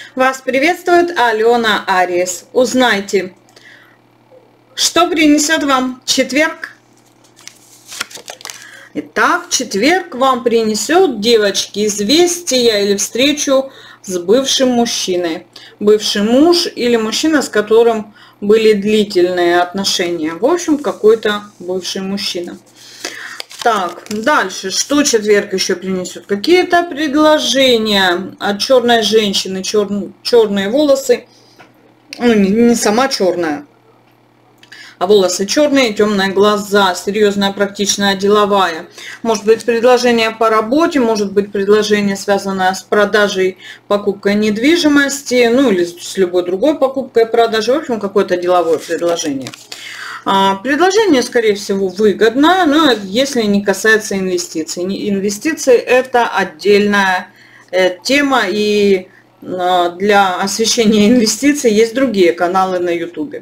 Вас приветствует Алена Ариес. Узнайте, что принесет вам четверг. Итак, четверг вам принесет, девочки, известие или встречу с бывшим мужчиной. Бывший муж или мужчина, с которым были длительные отношения. В общем, какой-то бывший мужчина. Так, дальше, что четверг еще принесет? Какие-то предложения от черной женщины, черные волосы, ну не сама черная, а волосы черные, темные глаза, серьезная, практичная, деловая. Может быть предложение по работе, может быть предложение, связанное с продажей, покупкой недвижимости, ну или с любой другой покупкой, продажей, в общем, какое-то деловое предложение. Предложение, скорее всего, выгодно, но если не касается инвестиций. Инвестиции – это отдельная тема, и для освещения инвестиций есть другие каналы на YouTube.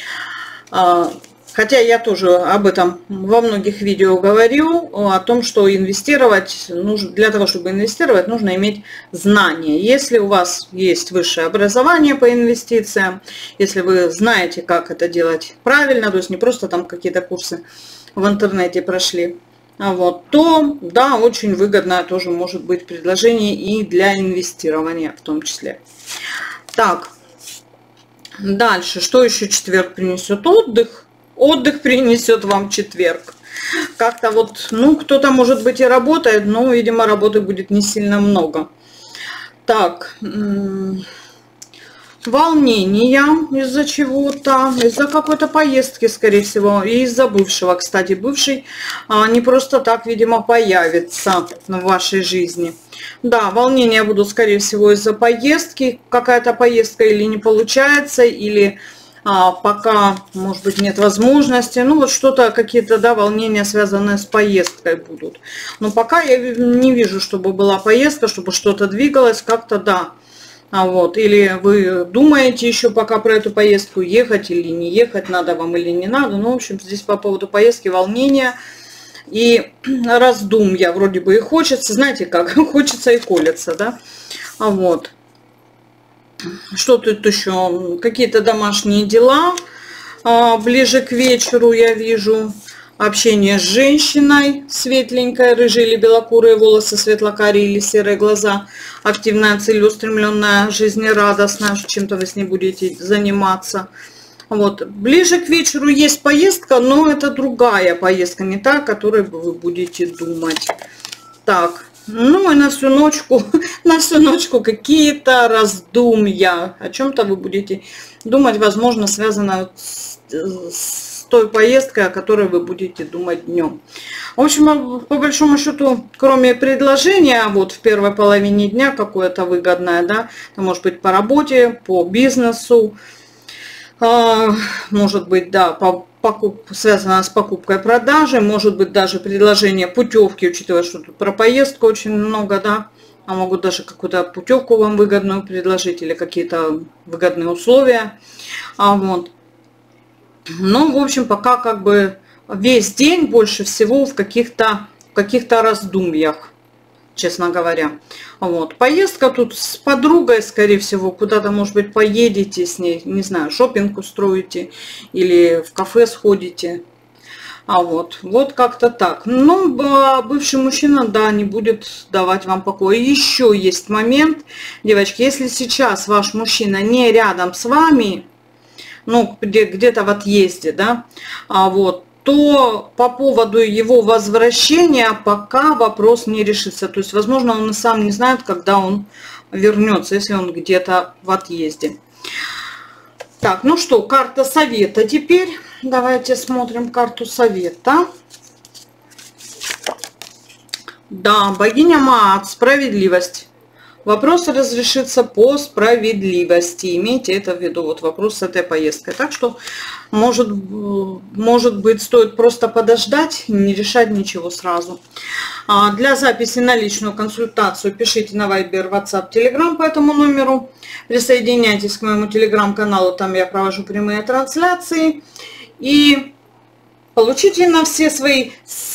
Хотя я тоже об этом во многих видео говорю, о том, что инвестировать, для того, чтобы инвестировать, нужно иметь знания. Если у вас есть высшее образование по инвестициям, если вы знаете, как это делать правильно, то есть не просто там какие-то курсы в интернете прошли, то да, очень выгодное тоже может быть предложение и для инвестирования в том числе. Так, дальше, что еще четверг принесет? Отдых. Отдых принесет вам четверг. Как-то вот, кто-то, может быть, и работает, но, видимо, работы будет не сильно много. Так, волнения из-за чего-то, из-за какой-то поездки, скорее всего, и из-за бывшего. Кстати, бывший не просто так, видимо, появится в вашей жизни. Да, волнения будут, скорее всего, из-за поездки. Какая-то поездка или не получается, или пока, может быть, нет возможности. Вот что-то, какие-то, да, волнения, связанные с поездкой будут. Но пока я не вижу, чтобы была поездка, чтобы что-то двигалось, как-то, да. Или вы думаете еще пока про эту поездку, ехать или не ехать, надо вам или не надо. В общем, здесь по поводу поездки волнения и раздумья. Вроде бы и хочется, знаете как, хочется и колется, да. Что тут еще? Какие-то домашние дела. Ближе к вечеру я вижу общение с женщиной. Светленькая, рыжие или белокурые волосы, светло-карие или серые глаза. Активная, целеустремленная, жизнерадостная. Чем-то вы с ней будете заниматься. Ближе к вечеру есть поездка, но это другая поездка, не та, о которой вы будете думать. Так. И на всю ночку какие-то раздумья. О чем-то вы будете думать, возможно, связано с той поездкой, о которой вы будете думать днем. В общем, по большому счету, кроме предложения, в первой половине дня какое-то выгодное, да, это может быть по работе, по бизнесу, может быть, да, связано с покупкой-продажей, может быть даже предложение путевки, учитывая, что тут про поездку очень много, да, могут даже какую-то путевку вам выгодную предложить или какие-то выгодные условия, в общем, пока как бы весь день больше всего в каких-то раздумьях, честно говоря. Поездка тут с подругой, скорее всего, куда-то, может быть, поедете с ней, не знаю, шопинг устроите или в кафе сходите. Вот как-то так. Бывший мужчина, да, не будет давать вам покоя. Еще есть момент, девочки, если сейчас ваш мужчина не рядом с вами, где-то в отъезде, да, то по поводу его возвращения пока вопрос не решится. То есть, возможно, он и сам не знает, когда он вернется, если он где-то в отъезде. Так, что, карта совета теперь. Давайте смотрим карту совета. Да, богиня Маат, справедливость. Вопрос разрешится по справедливости. Имейте это в виду, вопрос с этой поездкой. Так что, может быть, стоит просто подождать, не решать ничего сразу. Для записи на личную консультацию пишите на Viber, WhatsApp, Telegram по этому номеру. Присоединяйтесь к моему телеграм-каналу, там я провожу прямые трансляции. И получите на все свои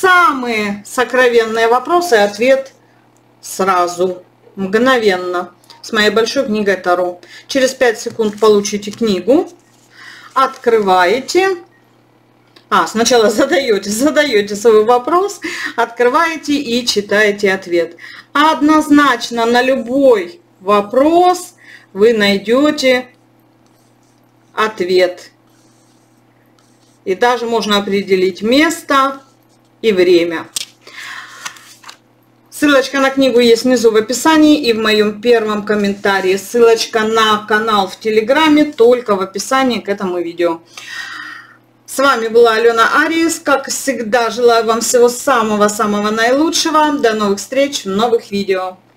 самые сокровенные вопросы ответ сразу. Мгновенно. с моей большой книгой Таро. Через 5 секунд получите книгу, открываете. Сначала задаете свой вопрос, открываете и читаете ответ. Однозначно на любой вопрос вы найдете ответ. И даже можно определить место и время. Ссылочка на книгу есть внизу в описании и в моем первом комментарии. Ссылочка на канал в Телеграме только в описании к этому видео. С вами была Алена Ариес. Как всегда, желаю вам всего самого-самого наилучшего. До новых встреч в новых видео.